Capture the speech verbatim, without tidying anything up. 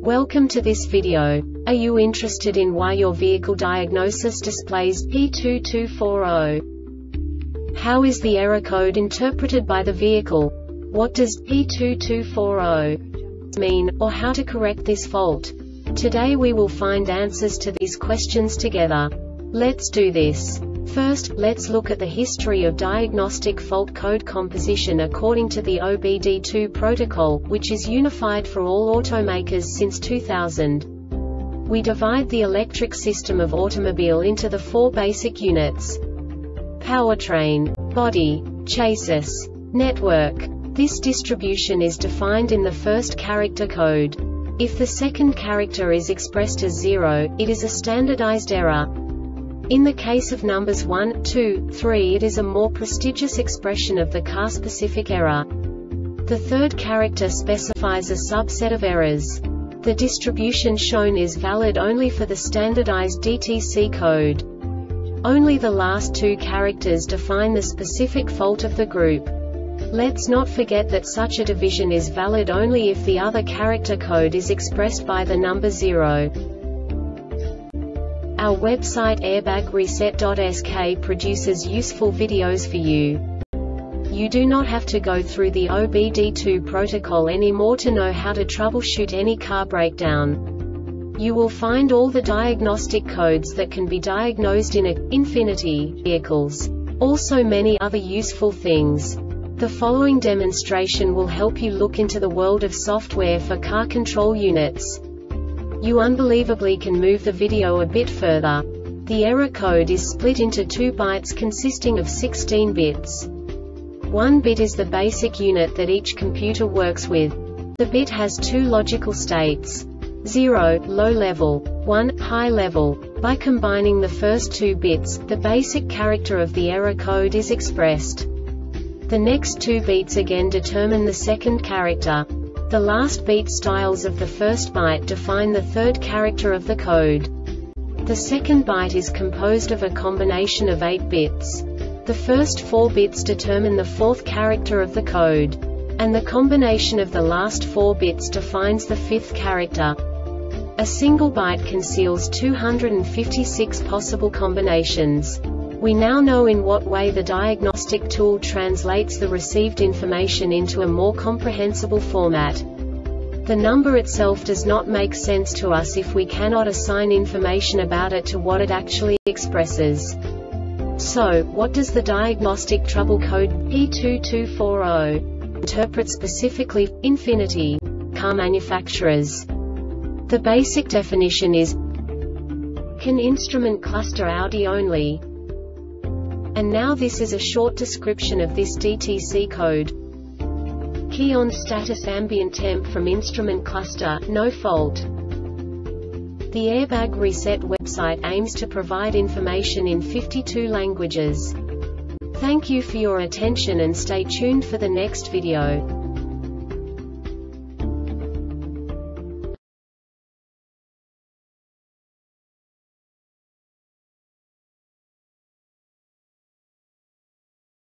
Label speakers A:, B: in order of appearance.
A: Welcome to this video. Are you interested in why your vehicle diagnosis displays P two two four zero? How is the error code interpreted by the vehicle? What does P two two four zero mean, or how to correct this fault? Today we will find answers to these questions together. Let's do this. First, let's look at the history of diagnostic fault code composition according to the O B D two protocol, which is unified for all automakers since two thousand. We divide the electric system of automobile into the four basic units: powertrain, body, chassis, network. This distribution is defined in the first character code. If the second character is expressed as zero, it is a standardized error. In the case of numbers one, two, three, it is a more prestigious expression of the car-specific error. The third character specifies a subset of errors. The distribution shown is valid only for the standardized D T C code. Only the last two characters define the specific fault of the group. Let's not forget that such a division is valid only if the other character code is expressed by the number zero. Our website airbag reset dot S K produces useful videos for you. You do not have to go through the O B D two protocol anymore to know how to troubleshoot any car breakdown. You will find all the diagnostic codes that can be diagnosed in a Infiniti vehicles. Also many other useful things. The following demonstration will help you look into the world of software for car control units. You unbelievably can move the video a bit further. The error code is split into two bytes consisting of sixteen bits. One bit is the basic unit that each computer works with. The bit has two logical states: zero, low level, one, high level. By combining the first two bits, the basic character of the error code is expressed. The next two beats again determine the second character. The last beat styles of the first byte define the third character of the code. The second byte is composed of a combination of eight bits. The first four bits determine the fourth character of the code. And the combination of the last four bits defines the fifth character. A single byte conceals two hundred fifty-six possible combinations. We now know in what way the diagnostic tool translates the received information into a more comprehensible format. The number itself does not make sense to us if we cannot assign information about it to what it actually expresses. So, what does the diagnostic trouble code P two two four zero interpret specifically for Infiniti car manufacturers? The basic definition is CAN instrument cluster Audi only. And now this is a short description of this D T C code. Key on status ambient temp from instrument cluster, no fault. The Airbag Reset website aims to provide information in fifty-two languages. Thank you for your attention and stay tuned for the next video.